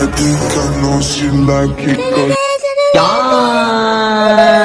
think I know she like it 'cause Yeah.